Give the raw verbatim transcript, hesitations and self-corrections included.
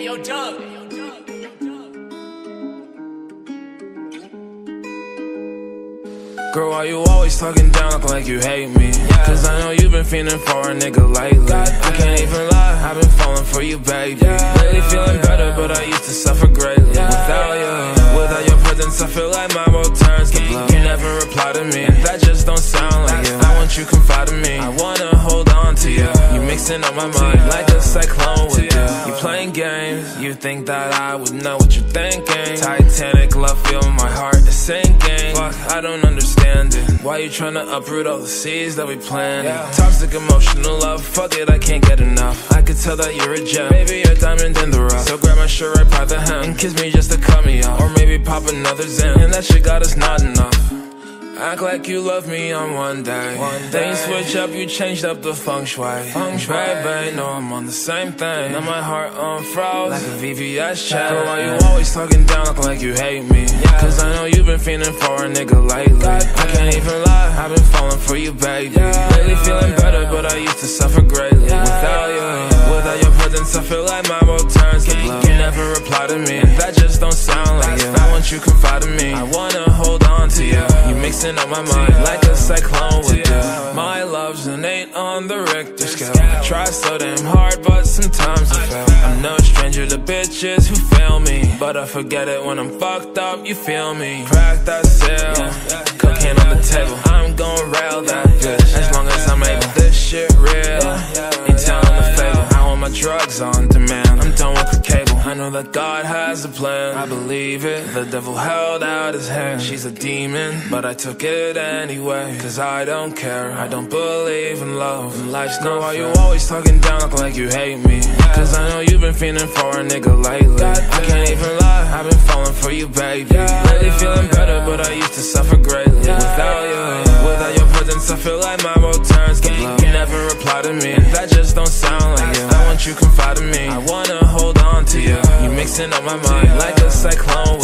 Hey, yo, Doug. Girl, why you always talking down like you hate me? Cause I know you've been feeling for a nigga lately. I can't even lie, I've been falling for you, baby. Lately feeling better, but I used to suffer greatly. Without you, without your presence, I feel like my world turns to blue. You never reply to me, that just don't sound like you. I want you confide in me, I wanna hold on to you. You mixing up my mind like a cyclone would do. You playing games, you think that I would know what you're thinking. Titanic love, feel my heart is sinking. Fuck, I don't understand it. Why you tryna uproot all the seeds that we planted? Yeah. Toxic emotional love, fuck it, I can't get enough. I could tell that you're a gem, baby, you're a diamond in the rough. So grab my shirt right by the hem and kiss me just to cut me off. Or maybe pop another Zen, and that shit got us not enough. Act like you love me on one day, one day. Then you switch up, you changed up the feng shui, feng shui. Baby, know I'm on the same thing. Now my heart unfroze like a V V S check. Girl, why you always talking down like you hate me? Cause I know you've been feeling for a nigga lately. I can't even lie, I've been falling for you, baby. Lately feeling better, but I used to suffer greatly. Without you, without your presence, I feel like my world turns to blue. You never reply to me, that just don't sound like you. I want you confide in me, I wanna hold on to you. You mixing up my mind like a cyclone would do. My love's an eight on the Richter scale. I try so damn hard, but sometimes I fail. I'm no stranger to bitches who fail me, but I forget it when I'm fucked up, you feel me. Crack that seal, cocaine on the table, I'm gon' rail that bitch. As long as I'm able, this shit real, ain't telling the fable. I want my drugs on demand, I'm done with the cable. I know that God has a plan, I believe it. The devil held out his hand, she's a demon, but I took it anyway. Cause I don't care, I don't believe in love, and life's not fair. Why you always talking down like you hate me? Cause I know you've been feeling for a nigga lately. I can't even lie, I've been falling for you, baby. Lately feeling better, but I used to suffer greatly. Without you, without your presence, I feel like my world turns to blue. You never reply to me, that just don't sound like you. I want you confide in me, I wanna hold on to you. You mixing up my mind like a cyclone